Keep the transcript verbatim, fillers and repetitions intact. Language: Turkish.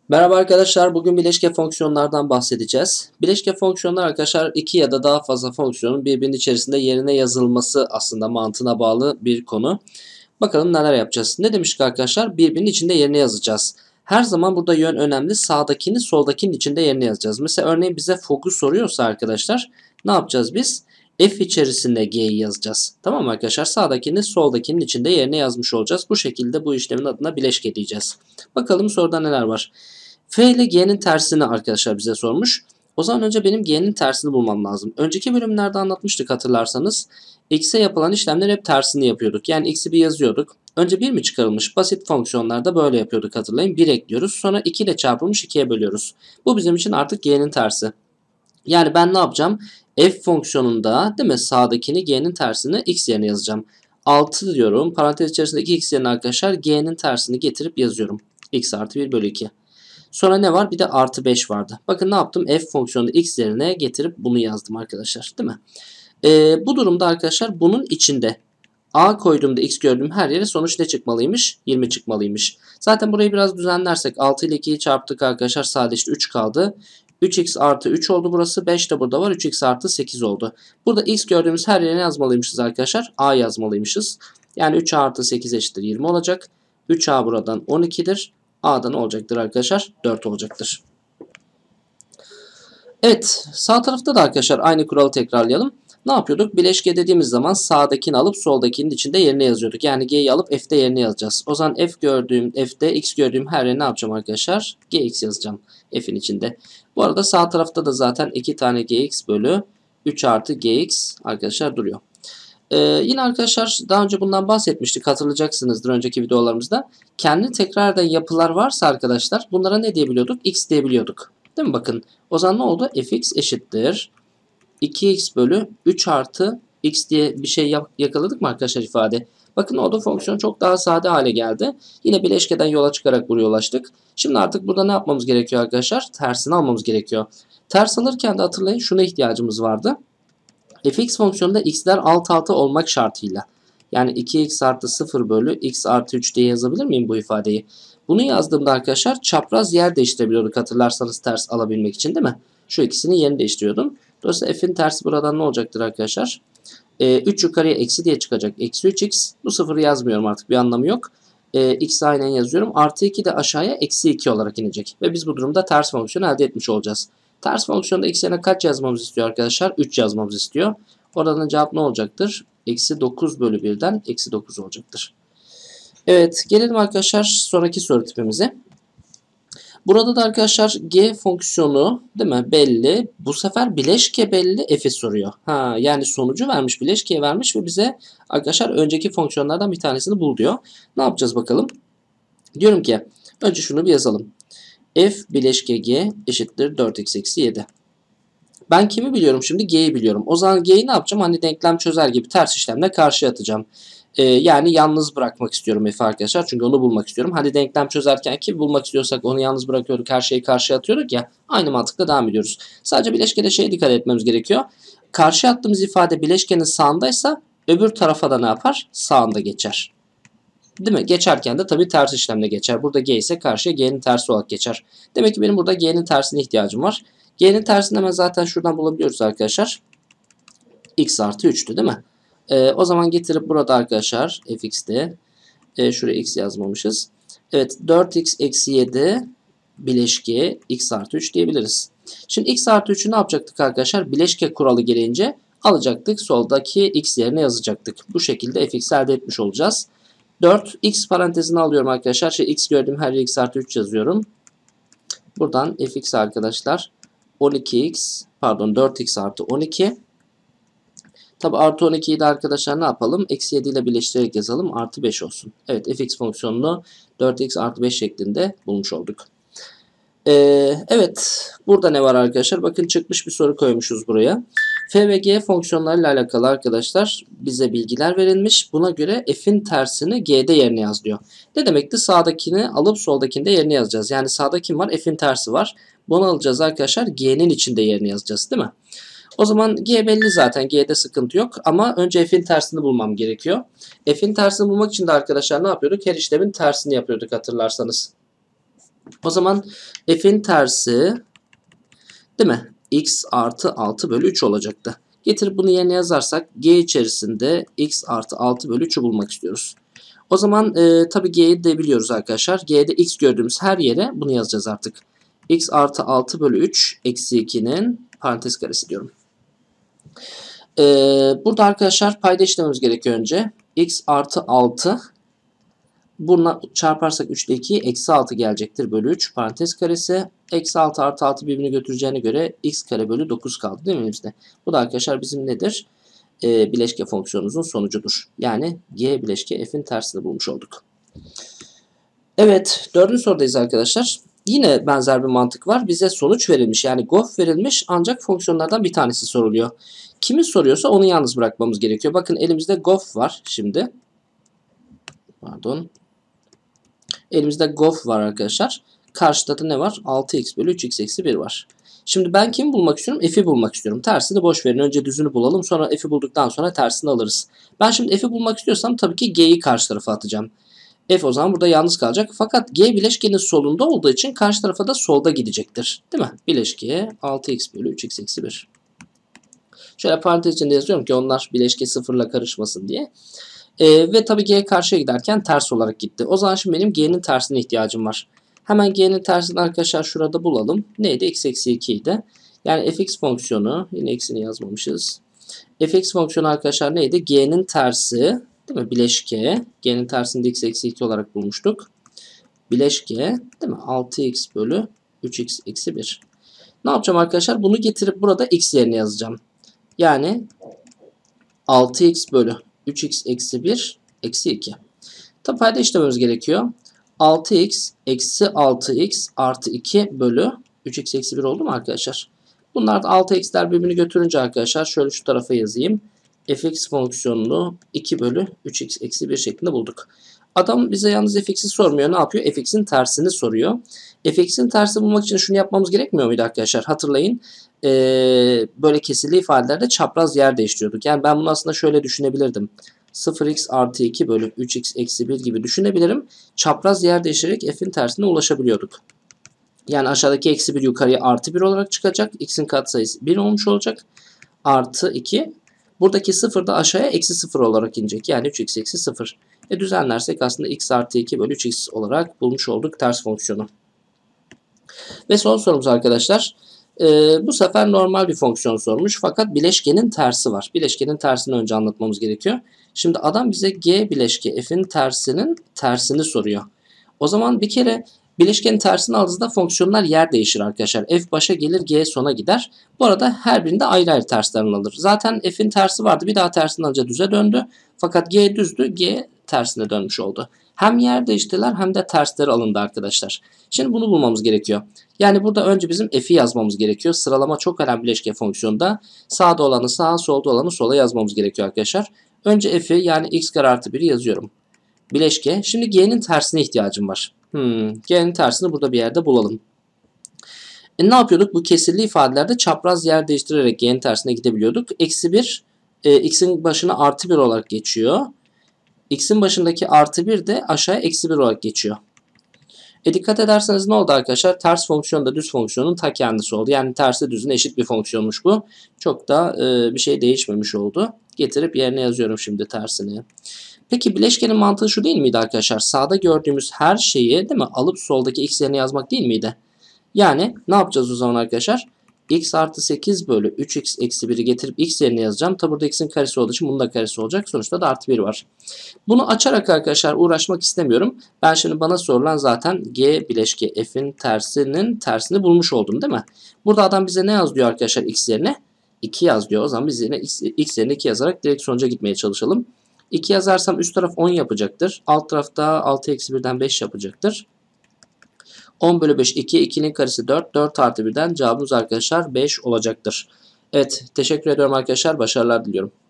Merhaba arkadaşlar, bugün bileşke fonksiyonlardan bahsedeceğiz. Bileşke fonksiyonlar arkadaşlar iki ya da daha fazla fonksiyonun birbirinin içerisinde yerine yazılması aslında mantığına bağlı bir konu. Bakalım neler yapacağız. Ne demiştik arkadaşlar? Birbirinin içinde yerine yazacağız. Her zaman burada yön önemli. Sağdakini soldakinin içinde yerine yazacağız. Mesela örneğin bize fog'u soruyorsa arkadaşlar ne yapacağız biz? F içerisinde G'yi yazacağız. Tamam mı arkadaşlar? Sağdakini soldakinin içinde yerine yazmış olacağız. Bu şekilde bu işlemin adına bileşke diyeceğiz. Bakalım soruda neler var. F ile G'nin tersini arkadaşlar bize sormuş. O zaman önce benim G'nin tersini bulmam lazım. Önceki bölümlerde anlatmıştık hatırlarsanız. X'e yapılan işlemler hep tersini yapıyorduk. Yani X'i bir yazıyorduk. Önce bir mi çıkarılmış? Basit fonksiyonlarda böyle yapıyorduk hatırlayın. bir ekliyoruz. Sonra iki ile çarpılmış ikiye bölüyoruz. Bu bizim için artık G'nin tersi. Yani ben ne yapacağım? F fonksiyonunda değil mi? Sağdakini G'nin tersini X yerine yazacağım. altı diyorum. Parantez içerisinde iki X yerine arkadaşlar G'nin tersini getirip yazıyorum. X artı bir bölü iki. Sonra ne var? Bir de artı beş vardı. Bakın ne yaptım? F fonksiyonunu x yerine getirip bunu yazdım arkadaşlar. Değil mi? Ee, bu durumda arkadaşlar bunun içinde a koyduğumda x gördüğüm her yere sonuç ne çıkmalıymış? yirmi çıkmalıymış. Zaten burayı biraz düzenlersek altı ile ikiyi çarptık arkadaşlar. Sadece üç kaldı. üç x artı üç oldu burası. beş de burada var. üç x artı sekiz oldu. Burada x gördüğümüz her yere yazmalıymışız arkadaşlar? A yazmalıymışız. Yani üç artı sekiz eşittir yirmi olacak. üç a buradan on ikidir. A'dan olacaktır arkadaşlar? dört olacaktır. Evet, sağ tarafta da arkadaşlar aynı kuralı tekrarlayalım. Ne yapıyorduk? Bileşke dediğimiz zaman sağdakini alıp soldakinin içinde yerine yazıyorduk. Yani G'yi alıp F'de yerine yazacağız. O zaman F gördüğüm, F'de X gördüğüm her yere ne yapacağım arkadaşlar? Gx yazacağım F'in içinde. Bu arada sağ tarafta da zaten iki tane Gx bölü üç artı Gx arkadaşlar duruyor. Ee, yine arkadaşlar daha önce bundan bahsetmiştik, hatırlayacaksınızdır önceki videolarımızda. Kendi tekrar eden yapılar varsa arkadaşlar bunlara ne diyebiliyorduk? X diyebiliyorduk. Değil mi? Bakın o zaman ne oldu? Fx eşittir iki x bölü üç artı x diye bir şey yakaladık mı arkadaşlar ifade? Bakın oldu, fonksiyon çok daha sade hale geldi. Yine bileşkeden yola çıkarak buraya ulaştık. Şimdi artık burada ne yapmamız gerekiyor arkadaşlar? Tersini almamız gerekiyor. Ters alırken de hatırlayın şuna ihtiyacımız vardı. Fx fonksiyonunda x'ler alt alta olmak şartıyla. Yani iki x artı sıfır bölü x artı üç diye yazabilir miyim bu ifadeyi? Bunu yazdığımda arkadaşlar çapraz yer değiştirebiliyorduk hatırlarsanız ters alabilmek için, değil mi? Şu ikisinin yerini değiştiriyordum. Dolayısıyla f'in tersi buradan ne olacaktır arkadaşlar? Ee, üç yukarıya eksi diye çıkacak. Eksi üç x. Bu sıfırı yazmıyorum artık, bir anlamı yok. Ee, x'i aynen yazıyorum. Artı iki de aşağıya eksi iki olarak inecek. Ve biz bu durumda ters fonksiyonu elde etmiş olacağız. Ters fonksiyonda x yerine kaç yazmamızı istiyor arkadaşlar? üç yazmamızı istiyor. Oradan cevap ne olacaktır? Eksi dokuz bölü birden eksi dokuz olacaktır. Evet, gelelim arkadaşlar sonraki soru tipimize. Burada da arkadaşlar g fonksiyonu değil mi belli. Bu sefer bileşke belli, f'i soruyor. Ha, yani sonucu vermiş, bileşkeye vermiş ve bize arkadaşlar önceki fonksiyonlardan bir tanesini bul diyor. Ne yapacağız bakalım? Diyorum ki önce şunu bir yazalım. F bileşke g eşittir dört x eksi yedi. Ben kimi biliyorum şimdi? G'yi biliyorum. O zaman G'yi ne yapacağım? Hani denklem çözer gibi ters işlemle karşıya atacağım. Ee, yani yalnız bırakmak istiyorum F'i arkadaşlar. Çünkü onu bulmak istiyorum. Hani denklem çözerken ki bulmak istiyorsak onu yalnız bırakıyorduk. Her şeyi karşıya atıyorduk ya. Aynı mantıkla devam ediyoruz. Sadece bileşkede şeye dikkat etmemiz gerekiyor. Karşıya attığımız ifade bileşkenin sağındaysa öbür tarafa da ne yapar? Sağında geçer. Değil mi? Geçerken de tabii ters işlemle geçer. Burada G ise karşıya G'nin tersi olarak geçer. Demek ki benim burada G'nin tersine ihtiyacım var. G'nin tersini hemen zaten şuradan bulabiliyoruz arkadaşlar. X artı üç'tü değil mi? Ee, o zaman getirip burada arkadaşlar fx'te e, şuraya x yazmamışız. Evet, dört x eksi yedi bileşke x artı üç diyebiliriz. Şimdi x artı üç'ü ne yapacaktık arkadaşlar? Bileşke kuralı gereğince alacaktık. Soldaki x yerine yazacaktık. Bu şekilde fx elde etmiş olacağız. dört x parantezini alıyorum arkadaşlar. Şey, x gördüğüm her yere x artı üç yazıyorum. Buradan fx arkadaşlar on iki x pardon dört x artı on iki. Tabi artı on ikiyi de arkadaşlar ne yapalım? Eksi yedi ile birleştirerek yazalım. Artı beş olsun. Evet, fx fonksiyonunu dört x artı beş şeklinde bulmuş olduk. Ee, evet. Burada ne var arkadaşlar? Bakın çıkmış bir soru koymuşuz buraya. F ve G fonksiyonlarıyla alakalı arkadaşlar bize bilgiler verilmiş. Buna göre f'in tersini G'de yerine yaz diyor. Ne demekti? Sağdakini alıp soldakini de yerine yazacağız. Yani sağda kim var? F'in tersi var. Bunu alacağız arkadaşlar. G'nin içinde yerine yazacağız, değil mi? O zaman G belli zaten. G'de sıkıntı yok. Ama önce f'in tersini bulmam gerekiyor. F'in tersini bulmak için de arkadaşlar ne yapıyorduk? Her işlemin tersini yapıyorduk hatırlarsanız. O zaman f'in tersi değil mi? X artı altı bölü üç olacaktı. Getirip bunu yerine yazarsak g içerisinde x artı altı bölü üçü bulmak istiyoruz. O zaman e, tabii g'yi de biliyoruz arkadaşlar. G'de x gördüğümüz her yere bunu yazacağız artık. X artı altı bölü üç eksi iki'nin parantez karesi diyorum. E, burada arkadaşlar payda işlememiz gerekiyor önce. X artı altı. Bununla çarparsak üç ile iki'yi eksi altı gelecektir bölü üç parantez karesi. Eksi altı artı altı birbirini götüreceğine göre x kare bölü dokuz kaldı değil mi elimizde? Bu da arkadaşlar bizim nedir? E, bileşke fonksiyonumuzun sonucudur. Yani g bileşke f'in tersini bulmuş olduk. Evet, dördüncü sorudayız arkadaşlar. Yine benzer bir mantık var. Bize sonuç verilmiş, yani gof verilmiş, ancak fonksiyonlardan bir tanesi soruluyor. Kimi soruyorsa onu yalnız bırakmamız gerekiyor. Bakın elimizde gof var şimdi. Pardon. Elimizde gof var arkadaşlar. Karşıda da ne var? altı x bölü üç x eksi bir var. Şimdi ben kimi bulmak istiyorum? F'i bulmak istiyorum. Tersini boş verin. Önce düzünü bulalım. Sonra f'i bulduktan sonra tersini alırız. Ben şimdi f'i bulmak istiyorsam tabii ki g'yi karşı tarafa atacağım. F o zaman burada yalnız kalacak. Fakat g bileşkenin solunda olduğu için karşı tarafa da solda gidecektir. Değil mi? Bileşkeye altı x bölü üç x eksi bir. Şöyle parantez içinde yazıyorum ki onlar bileşke sıfırla karışmasın diye. Ee, ve tabii g karşıya giderken ters olarak gitti. O zaman şimdi benim g'nin tersine ihtiyacım var. Hemen g'nin tersini arkadaşlar şurada bulalım. Neydi? X eksi iki idi. Yani fx fonksiyonu, yine x'ini yazmamışız. Fx fonksiyonu arkadaşlar neydi? G'nin tersi, değil mi? Bileşke. G'nin tersini de x eksi iki olarak bulmuştuk. Bileşke, değil mi? altı x bölü üç x eksi bir. Ne yapacağım arkadaşlar? Bunu getirip burada x yerine yazacağım. Yani altı x bölü üç x eksi bir eksi iki. Tabi payda işlememiz gerekiyor. altı x eksi altı x artı iki bölü üç x eksi bir oldu mu arkadaşlar? Bunlar da altı x'ler birbirini götürünce arkadaşlar şöyle şu tarafa yazayım. Fx fonksiyonunu iki bölü üç x eksi bir şeklinde bulduk. Adam bize yalnız fx'i sormuyor. Ne yapıyor? Fx'in tersini soruyor. Fx'in tersini bulmak için şunu yapmamız gerekmiyor muydu arkadaşlar? Hatırlayın. Ee, böyle kesirli ifadelerde çapraz yer değiştiriyorduk. Yani ben bunu aslında şöyle düşünebilirdim. sıfır x artı iki bölü üç x eksi bir gibi düşünebilirim. Çapraz yer değiştirerek f'in tersine ulaşabiliyorduk. Yani aşağıdaki eksi bir yukarıya artı bir olarak çıkacak. X'in katsayısı bir olmuş olacak. Artı iki. Buradaki sıfır da aşağıya eksi sıfır olarak inecek. Yani üç x eksi sıfır. E düzenlersek aslında x artı iki bölü üç x olarak bulmuş olduk ters fonksiyonu. Ve son sorumuz arkadaşlar. Ee, bu sefer normal bir fonksiyon sormuş. Fakat bileşkenin tersi var. Bileşkenin tersini önce anlatmamız gerekiyor. Şimdi adam bize g bileşke f'in tersinin tersini soruyor. O zaman bir kere bileşkenin tersini aldığınızda fonksiyonlar yer değişir arkadaşlar. F başa gelir, g sona gider. Bu arada her birinde ayrı ayrı terslerini alır. Zaten f'in tersi vardı. Bir daha tersini alınca düze döndü. Fakat g düzdü. G tersine dönmüş oldu. Hem yer değiştiler hem de tersleri alındı arkadaşlar. Şimdi bunu bulmamız gerekiyor. Yani burada önce bizim f'i yazmamız gerekiyor. Sıralama çok önemli bileşke fonksiyonda. Sağda olanı sağa, solda olanı sola yazmamız gerekiyor arkadaşlar. Önce f'i yani x kare artı bir'i yazıyorum. Bileşke. Şimdi g'nin tersine ihtiyacım var. Hmm, g'nin tersini burada bir yerde bulalım. E ne yapıyorduk? Bu kesirli ifadelerde çapraz yer değiştirerek g'nin tersine gidebiliyorduk. Eksi bir, e, x'in başına artı bir olarak geçiyor. X'in başındaki artı bir de aşağıya eksi bir olarak geçiyor. E dikkat ederseniz ne oldu arkadaşlar? Ters fonksiyon da düz fonksiyonun ta kendisi oldu. Yani tersi düzün eşit bir fonksiyonmuş bu. Çok da e, bir şey değişmemiş oldu. Getirip yerine yazıyorum şimdi tersini. Peki bileşkenin mantığı şu değil miydi arkadaşlar? Sağda gördüğümüz her şeyi değil mi alıp soldaki x yerine yazmak değil miydi? Yani ne yapacağız o zaman arkadaşlar? X artı sekiz bölü üç x eksi bir'i getirip x yerine yazacağım. Tabi burada x'in karesi olduğu için bunun da karesi olacak. Sonuçta da artı bir var. Bunu açarak arkadaşlar uğraşmak istemiyorum. Ben şimdi bana sorulan zaten g bileşke f'in tersinin tersini bulmuş oldum değil mi? Burada adam bize ne yaz diyor arkadaşlar x yerine? iki yaz diyor. O zaman biz yine x, x yerine iki yazarak direkt sonuca gitmeye çalışalım. iki yazarsam üst taraf on yapacaktır. Alt tarafta altı eksi birden beş yapacaktır. on bölü beş iki, ikinin karesi dört. dört artı birden cevabımız arkadaşlar beş olacaktır. Evet, teşekkür ediyorum arkadaşlar. Başarılar diliyorum.